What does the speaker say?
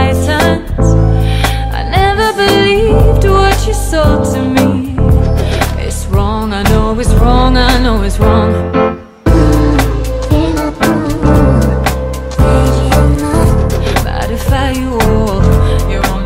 license. I never believed what you sold to me. It's wrong, I know it's wrong, I know it's wrong. But if I you all, you're on